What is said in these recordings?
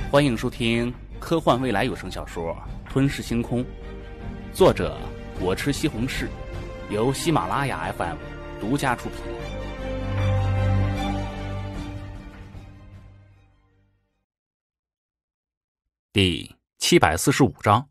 欢迎收听科幻未来有声小说《吞噬星空》，作者我吃西红柿，由喜马拉雅 FM 独家出品。第745章，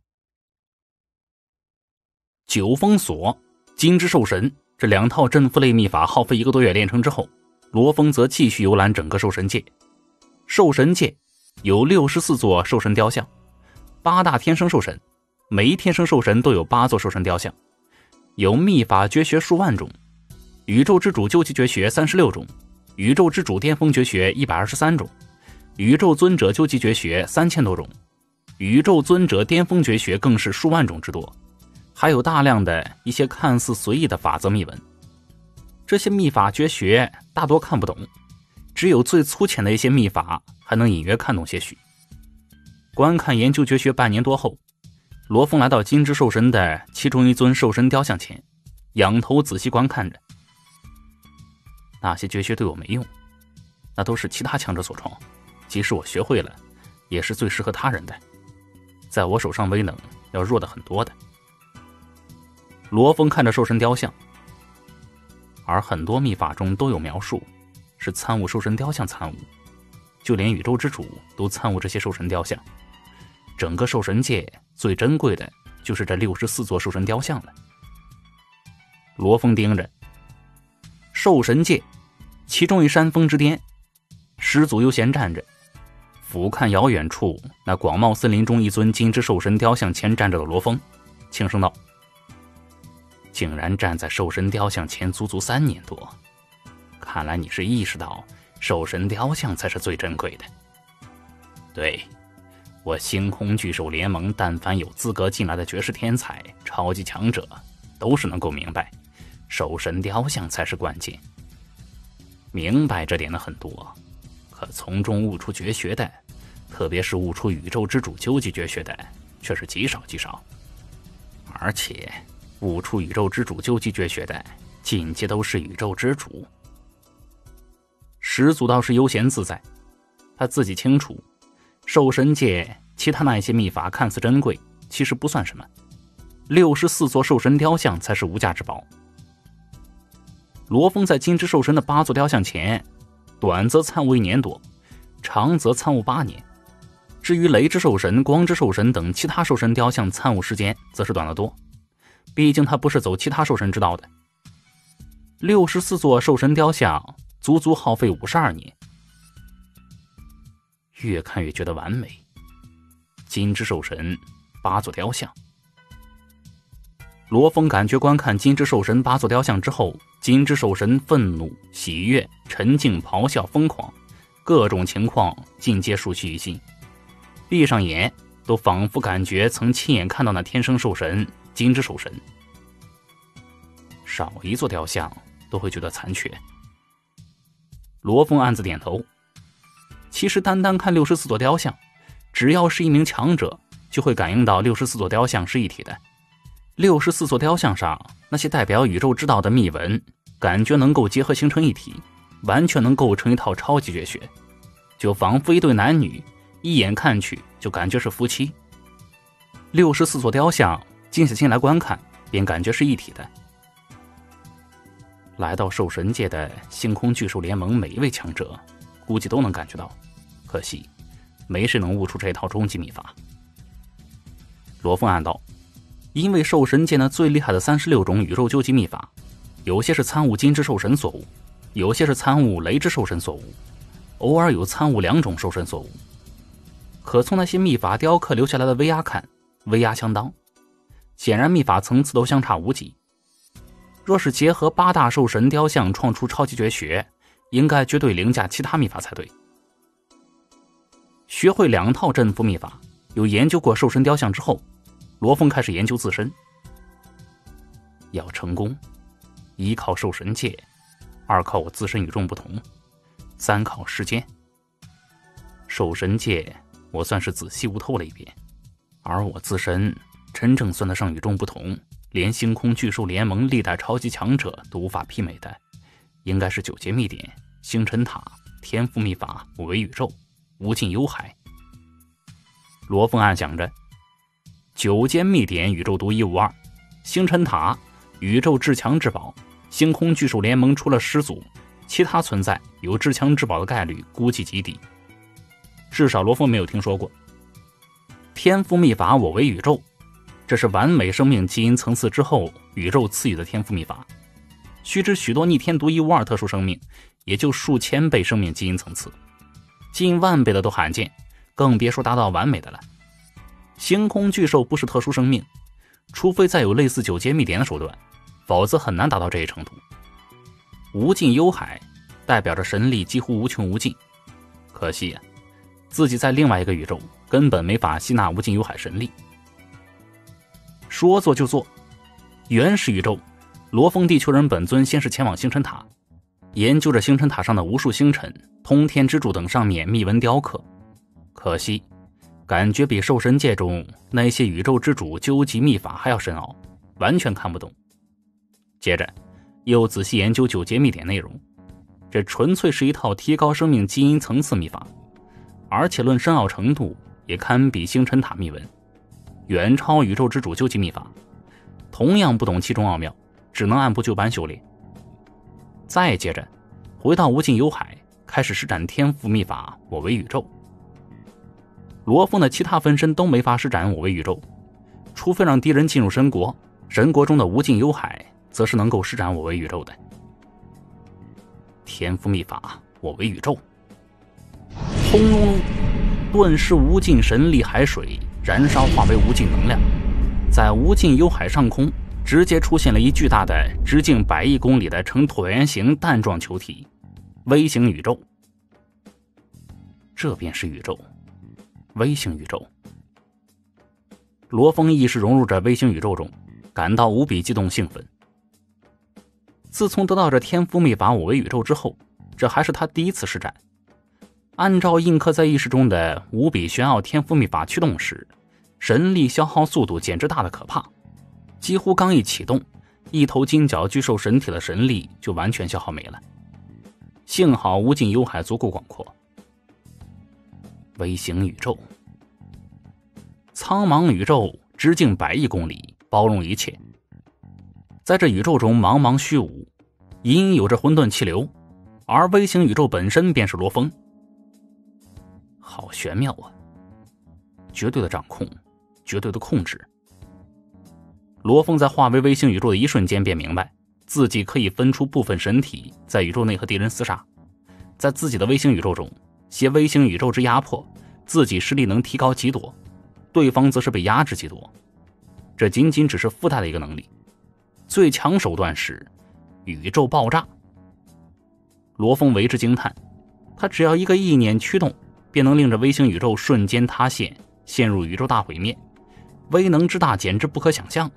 九封锁、金之兽神这两套镇符类秘法耗费1个多月练成之后，罗峰则继续游览整个兽神界。兽神界有64座兽神雕像，8大天生兽神，每一天生兽神都有8座兽神雕像，有秘法绝学数万种，宇宙之主究极绝学36种，宇宙之主巅峰绝学123种，宇宙尊者究极绝学3000多种，宇宙尊者巅峰绝学更是数万种之多，还有大量的一些看似随意的法则秘文。这些秘法绝学大多看不懂，只有最粗浅的一些秘法还能隐约看懂些许。观看研究绝学半年多后，罗峰来到金之兽神的其中一尊兽神雕像前，仰头仔细观看着。那些绝学对我没用，那都是其他强者所创，即使我学会了，也是最适合他人的，在我手上威能要弱得很多的。罗峰看着兽神雕像，而很多秘法中都有描述是参悟兽神雕像参悟，就连宇宙之主都参悟这些兽神雕像。整个兽神界最珍贵的就是这64座兽神雕像了。罗峰盯着兽神界其中一山峰之巅，始祖悠闲站着，俯瞰遥远处那广袤森林中一尊金之兽神雕像前站着的罗峰，轻声道：竟然站在兽神雕像前足足3年多，看来你是意识到兽神雕像才是最珍贵的。对，我星空巨兽联盟但凡有资格进来的绝世天才、超级强者，都是能够明白兽神雕像才是关键。明白这点的很多，可从中悟出绝学的，特别是悟出宇宙之主究极绝学的，却是极少极少。而且悟出宇宙之主究极绝学的，进阶都是宇宙之主。始祖倒是悠闲自在，他自己清楚，兽神界其他那些秘法看似珍贵，其实不算什么，64座兽神雕像才是无价之宝。罗峰在金之兽神的8座雕像前，短则参悟1年多，长则参悟8年。至于雷之兽神、光之兽神等其他兽神雕像参悟时间则是短得多，毕竟他不是走其他兽神之道的。64座兽神雕像足足耗费52年，越看越觉得完美。金之兽神8座雕像，罗峰感觉观看金之兽神8座雕像之后，金之兽神愤怒、喜悦、沉静、咆哮、疯狂，各种情况尽皆熟悉于心。闭上眼，都仿佛感觉曾亲眼看到那天生兽神金之兽神。少一座雕像都会觉得残缺。罗峰暗自点头。其实单单看64座雕像，只要是一名强者，就会感应到64座雕像是一体的。64座雕像上那些代表宇宙之道的秘文，感觉能够结合形成一体，完全能构成一套超级绝学，就仿佛一对男女，一眼看去就感觉是夫妻。64座雕像静下心来观看，便感觉是一体的。来到兽神界的星空巨兽联盟每一位强者，估计都能感觉到，可惜没谁能悟出这套终极秘法。罗峰暗道，因为兽神界那最厉害的36种宇宙究极秘法，有些是参悟金之兽神所悟，有些是参悟雷之兽神所悟，偶尔有参悟2种兽神所悟。可从那些秘法雕刻留下来的威压看，威压相当，显然秘法层次都相差无几。若是结合8大兽神雕像创出超级绝学，应该绝对凌驾其他秘法才对。学会2套镇符秘法，有研究过兽神雕像之后，罗峰开始研究自身。要成功，1靠兽神界，2靠我自身与众不同，3靠时间。兽神界我算是仔细悟透了一遍，而我自身真正算得上与众不同，连星空巨兽联盟历代超级强者都无法媲美的，应该是9节秘典、星辰塔、天赋秘法、五维宇宙、无尽幽海。 罗峰暗想着，9间秘典宇宙独一无二，星辰塔宇宙至强至宝，星空巨兽联盟除了始祖，其他存在有至强至宝的概率估计极低，至少罗峰没有听说过。天赋秘法我为宇宙，这是完美生命基因层次之后宇宙赐予的天赋秘法。须知许多逆天独一无二特殊生命也就数千倍生命基因层次，近万倍的都罕见，更别说达到完美的了。星空巨兽不是特殊生命，除非再有类似9阶秘典的手段，否则很难达到这一程度。无尽幽海代表着神力几乎无穷无尽，可惜啊，自己在另外一个宇宙根本没法吸纳无尽幽海神力。说做就做，原始宇宙罗峰地球人本尊先是前往星辰塔，研究着星辰塔上的无数星辰、通天之柱等上面密文雕刻，可惜感觉比兽神界中那些宇宙之主究极秘法还要深奥，完全看不懂。接着又仔细研究9阶秘典内容，这纯粹是一套提高生命基因层次秘法，而且论深奥程度也堪比星辰塔秘文，远超宇宙之主究极秘法。同样不懂其中奥妙，只能按部就班修炼。再接着回到无尽幽海，开始施展天赋秘法我为宇宙。罗峰的其他分身都没法施展我为宇宙，除非让敌人进入神国，神国中的无尽幽海则是能够施展我为宇宙的。天赋秘法我为宇宙，轰隆隆，顿时无尽神力海水燃烧化为无尽能量，在无尽幽海上空直接出现了一巨大的直径100亿公里的呈椭圆形蛋状球体，微型宇宙。这便是宇宙，微型宇宙。罗峰意识融入这微型宇宙中，感到无比激动兴奋。自从得到这天赋秘法我为宇宙之后，这还是他第一次施展。按照印刻在意识中的无比玄奥天赋秘法驱动时，神力消耗速度简直大得可怕，几乎刚一启动，一头金角巨兽神体的神力就完全消耗没了。幸好无尽幽海足够广阔。微型宇宙，苍茫宇宙直径100亿公里，包容一切。在这宇宙中茫茫虚无，隐隐有着混沌气流，而微型宇宙本身便是罗峰。好玄妙啊！绝对的掌控，绝对的控制。罗峰在化为微型宇宙的一瞬间便明白，自己可以分出部分神体在宇宙内和敌人厮杀，在自己的微型宇宙中携微型宇宙之压迫，自己实力能提高极多，对方则是被压制极多。这仅仅只是附带的一个能力，最强手段是宇宙爆炸。罗峰为之惊叹，他只要一个意念驱动，便能令这微型宇宙瞬间塌陷，陷入宇宙大毁灭，威能之大简直不可想象。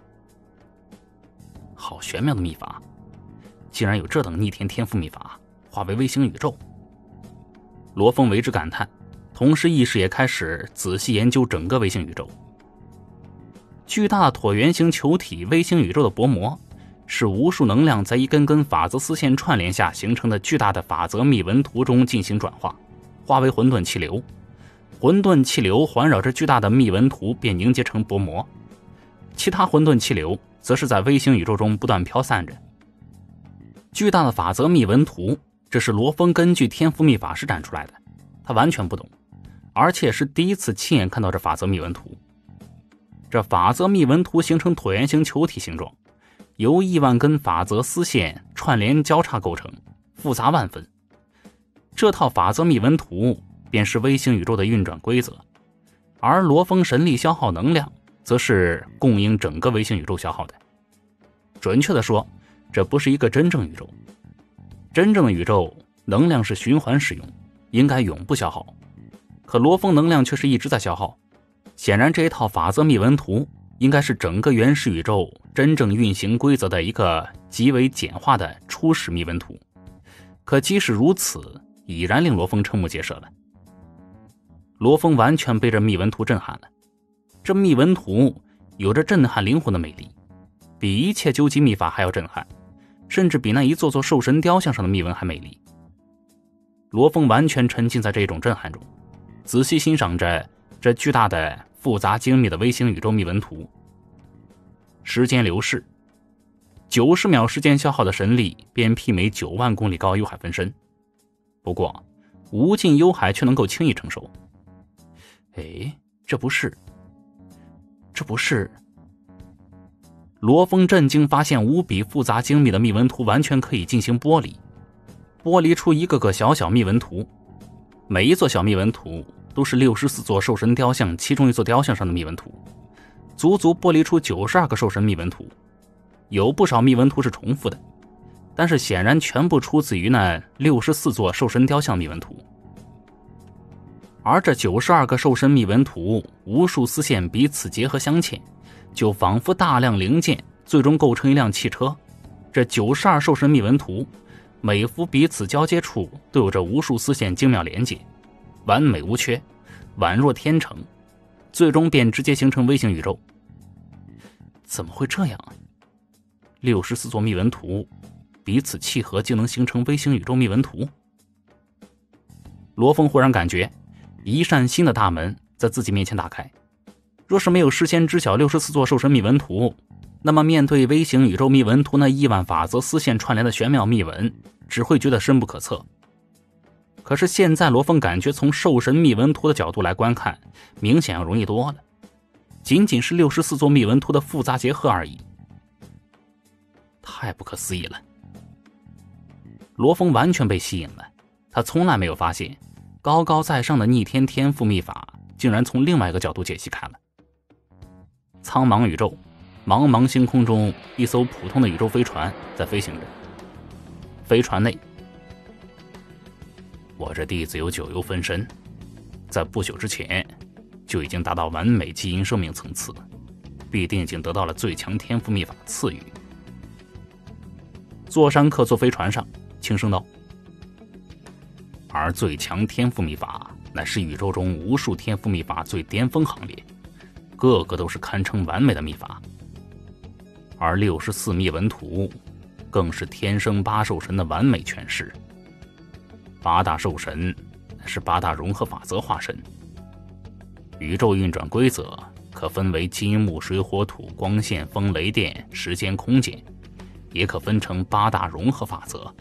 好玄妙的秘法，竟然有这等逆天天赋秘法，化为微型宇宙。罗峰为之感叹，同时意识也开始仔细研究整个微型宇宙。巨大的椭圆形球体微型宇宙的薄膜，是无数能量在一根根法则丝线串联下形成的巨大的法则密文图中进行转化，化为混沌气流。混沌气流环绕着巨大的密文图便凝结成薄膜，其他混沌气流则是在微型宇宙中不断飘散着。巨大的法则密文图，这是罗峰根据天赋秘法施展出来的，他完全不懂，而且是第一次亲眼看到这法则密文图。这法则密文图形成椭圆形球体形状，由亿万根法则丝线串联交叉构成，复杂万分。这套法则密文图便是微型宇宙的运转规则，而罗峰神力消耗能量则是供应整个微型宇宙消耗的。准确的说，这不是一个真正宇宙。真正的宇宙能量是循环使用，应该永不消耗，可罗峰能量却是一直在消耗。显然这一套法则密文图应该是整个原始宇宙真正运行规则的一个极为简化的初始密文图，可即使如此，已然令罗峰瞠目结舌了。罗峰完全被这密文图震撼了，这密文图有着震撼灵魂的魅力，比一切究极秘法还要震撼，甚至比那一座座兽神雕像上的密文还美丽。罗峰完全沉浸在这种震撼中，仔细欣赏着这巨大的、复杂精密的微型宇宙密文图。时间流逝，90秒时间消耗的神力便媲美9万公里高幽海分身。不过，无尽幽海却能够轻易承受。这不是……罗峰震惊发现，无比复杂精密的密文图完全可以进行剥离出一个个小小密文图。每一座小密文图都是64座兽神雕像其中一座雕像上的密文图，足足剥离出92个兽神密文图。有不少密文图是重复的，但是显然全部出自于那64座兽神雕像密文图。而这92个兽神密文图，无数丝线彼此结合镶嵌，就仿佛大量零件最终构成一辆汽车。这92兽神密文图，每幅彼此交接处都有着无数丝线精妙连接，完美无缺，宛若天成，最终便直接形成微型宇宙。怎么会这样啊？64座密文图彼此契合，竟能形成微型宇宙密文图。罗峰忽然感觉一扇新的大门在自己面前打开。若是没有事先知晓64座兽神密文图，那么面对微型宇宙密文图那亿万法则丝线串联的玄妙密文，只会觉得深不可测。可是现在罗峰感觉从兽神密文图的角度来观看，明显要容易多了，仅仅是64座密文图的复杂结合而已。太不可思议了。罗峰完全被吸引了，他从来没有发现高高在上的逆天天赋秘法竟然从另外一个角度解析开了。苍茫宇宙，茫茫星空中，一艘普通的宇宙飞船在飞行着。飞船内，我这弟子有9幽分身，在不久之前就已经达到完美基因生命层次，必定已经得到了最强天赋秘法赐予。座山客坐飞船上轻声道，而最强天赋秘法乃是宇宙中无数天赋秘法最巅峰行列，个个都是堪称完美的秘法。而64密文图更是天生8兽神的完美诠释。8大兽神乃是8大融合法则化身。宇宙运转规则可分为金木水火土光线风雷电时间空间，也可分成8大融合法则。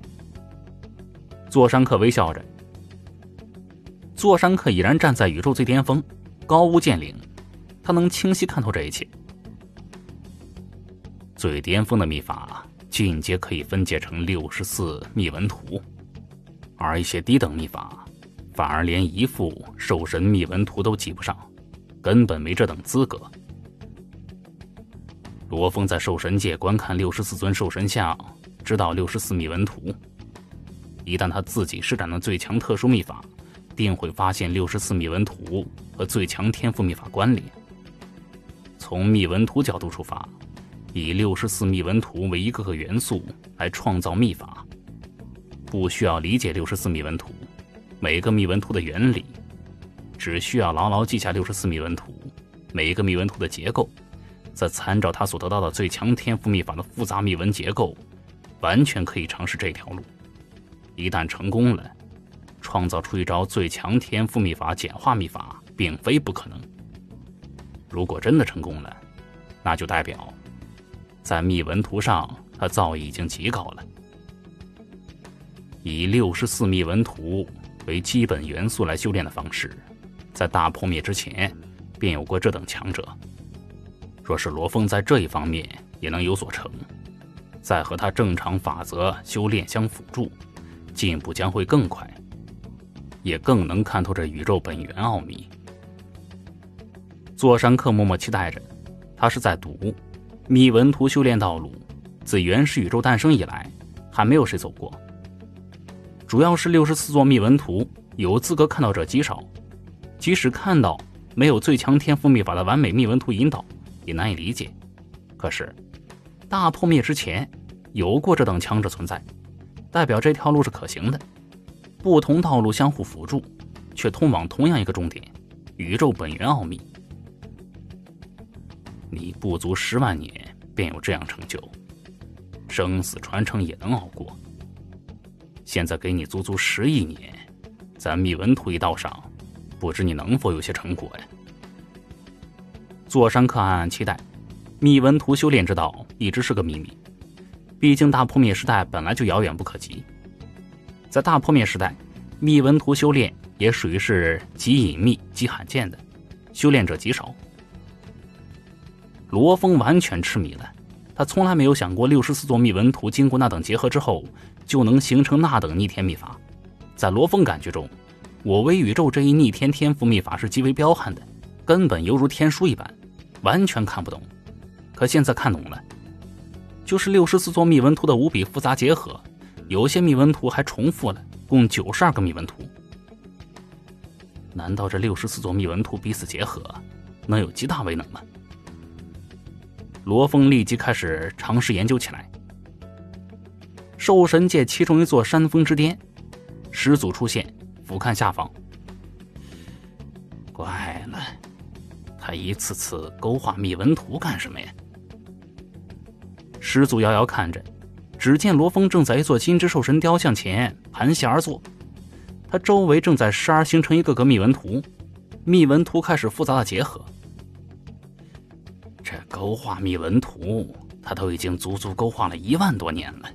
座山客微笑着。座山客已然站在宇宙最巅峰，高屋建瓴，他能清晰看透这一切。最巅峰的秘法进阶可以分解成64密文图，而一些低等秘法反而连一幅兽神密文图都及不上，根本没这等资格。罗峰在兽神界观看64尊兽神像，知道64密文图。一旦他自己施展了最强特殊秘法，定会发现64密文图和最强天赋秘法关联。从密文图角度出发，以64密文图为一个个元素来创造秘法，不需要理解64密文图每个密文图的原理，只需要牢牢记下64密文图每一个密文图的结构，再参照他所得到的最强天赋秘法的复杂密文结构，完全可以尝试这条路。一旦成功了，创造出一招最强天赋秘法简化秘法并非不可能。如果真的成功了，那就代表在密文图上他造诣已经极高了。以64密文图为基本元素来修炼的方式，在大破灭之前便有过这等强者。若是罗峰在这一方面也能有所成，再和他正常法则修炼相辅助，进步将会更快，也更能看透这宇宙本源奥秘。座山客默默期待着，他是在赌密文图修炼道路自原始宇宙诞生以来还没有谁走过。主要是64座密文图有资格看到者极少，即使看到没有最强天赋秘法的完美密文图引导，也难以理解。可是大破灭之前有过这等强者存在，代表这条路是可行的。不同道路相互辅助，却通往同样一个终点——宇宙本源奥秘。你不足10万年便有这样成就，生死传承也能熬过。现在给你足足10亿年，在密文图一道上不知你能否有些成果呀？座山客暗暗期待，密文图修炼之道一直是个秘密，毕竟大破灭时代本来就遥远不可及。在大破灭时代，密文图修炼也属于是极隐秘极罕见的，修炼者极少。罗峰完全痴迷了，他从来没有想过64座密文图经过那等结合之后就能形成那等逆天秘法。在罗峰感觉中，我为宇宙这一逆天天赋秘法是极为彪悍的，根本犹如天书一般，完全看不懂。可现在看懂了，就是64座密文图的无比复杂结合，有些密文图还重复了，共92个密文图。难道这64座密文图彼此结合能有极大威能吗？罗峰立即开始尝试研究起来。兽神界其中一座山峰之巅，始祖出现，俯瞰下方。怪了，他一次次勾画密文图干什么呀？始祖遥遥看着，只见罗峰正在一座金之兽神雕像前盘膝而坐，他周围正在时而形成一个个密文图，密文图开始复杂的结合。这勾画密文图，他都已经足足勾画了1万多年了。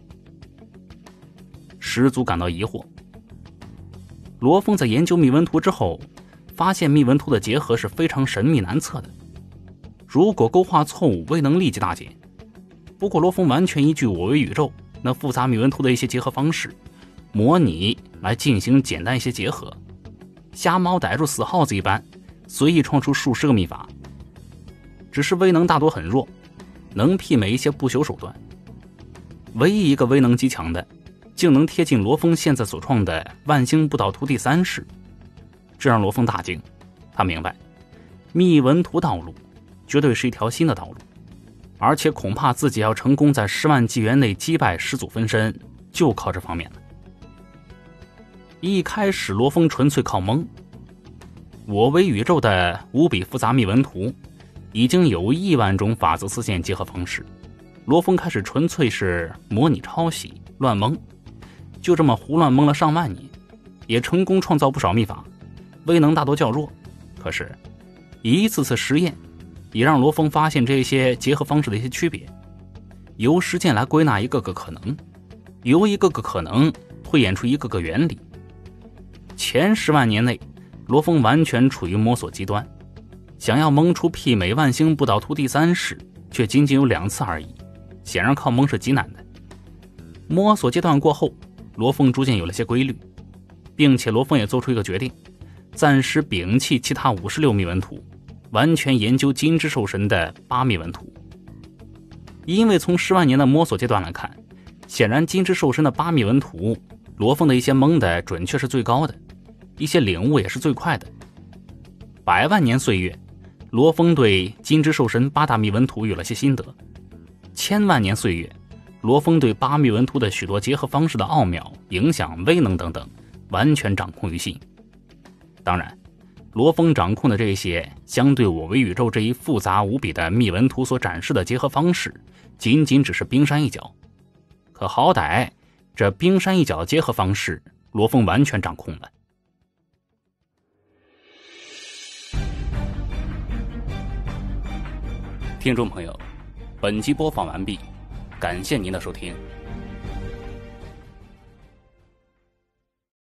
始祖感到疑惑。罗峰在研究密文图之后，发现密文图的结合是非常神秘难测的，如果勾画错误，威能立即大减。不过罗峰完全依据我为宇宙那复杂密文图的一些结合方式模拟来进行简单一些结合，瞎猫逮住死耗子一般，随意创出数十个秘法，只是威能大多很弱，能媲美一些不朽手段。唯一一个威能极强的，竟能贴近罗峰现在所创的万星不倒图第3式，这让罗峰大惊。他明白，密文图道路绝对是一条新的道路，而且恐怕自己要成功在10万纪元内击败始祖分身，就靠这方面了。一开始罗峰纯粹靠蒙，我为宇宙的无比复杂密文图已经有1万种法则丝线结合方式，罗峰开始纯粹是模拟抄袭乱蒙，就这么胡乱蒙了上万年，也成功创造不少秘法，威能大多较弱。可是一次次实验也让罗峰发现这些结合方式的一些区别，由实践来归纳一个个可能，由一个个可能推演出一个个原理。前10万年内，罗峰完全处于摸索阶段，想要蒙出媲美万星不倒图第3式，却仅仅有2次而已，显然靠蒙是极难的。摸索阶段过后，罗峰逐渐有了些规律，并且罗峰也做出一个决定，暂时摒弃其他56密文图，完全研究金之兽神的8密文图。因为从10万年的摸索阶段来看，显然金之兽神的8密文图，罗峰的一些蒙的准确是最高的，一些领悟也是最快的。100万年岁月，罗峰对金之兽神8大密文图有了些心得；1000万年岁月，罗峰对8密文图的许多结合方式的奥妙、影响、威能等等，完全掌控于心。当然，罗峰掌控的这些相对我为宇宙这一复杂无比的密文图所展示的结合方式，仅仅只是冰山一角。可好歹这冰山一角的结合方式，罗峰完全掌控了。听众朋友，本集播放完毕，感谢您的收听。